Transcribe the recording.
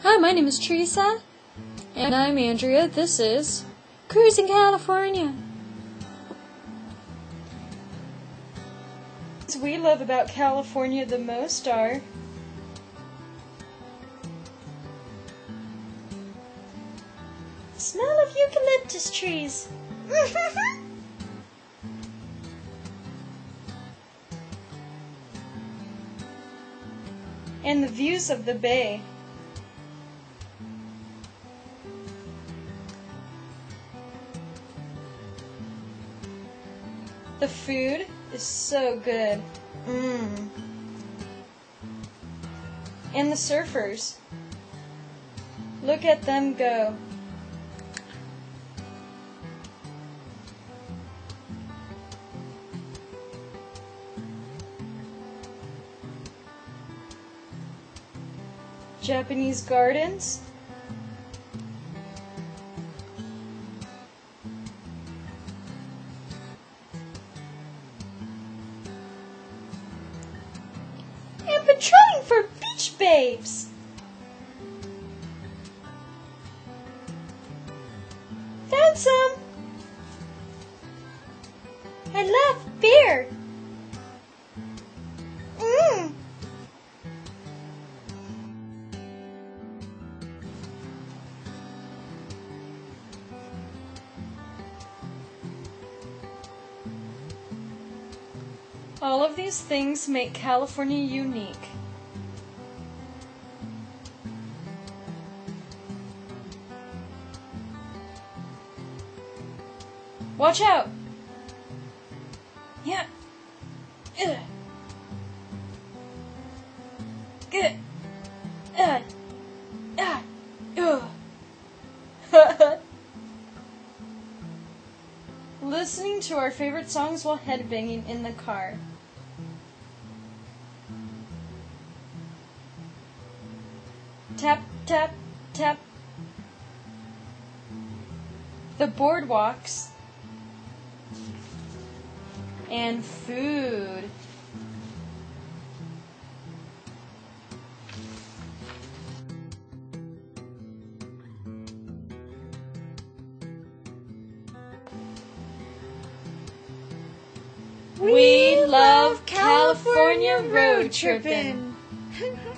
Hi, my name is Teresa. And I'm Andrea. This is Cruising California. What we love about California the most are smell of eucalyptus trees. And the views of the bay. The food is so good. And the surfers. Look at them go. Japanese gardens. And patrolling for beach babes. Found some. I love beer. All of these things make California unique. Watch out! Yeah. Ugh. Good. Listening to our favorite songs while headbanging in the car. Tap, tap, tap. The boardwalks. And food. We love California road trippin'.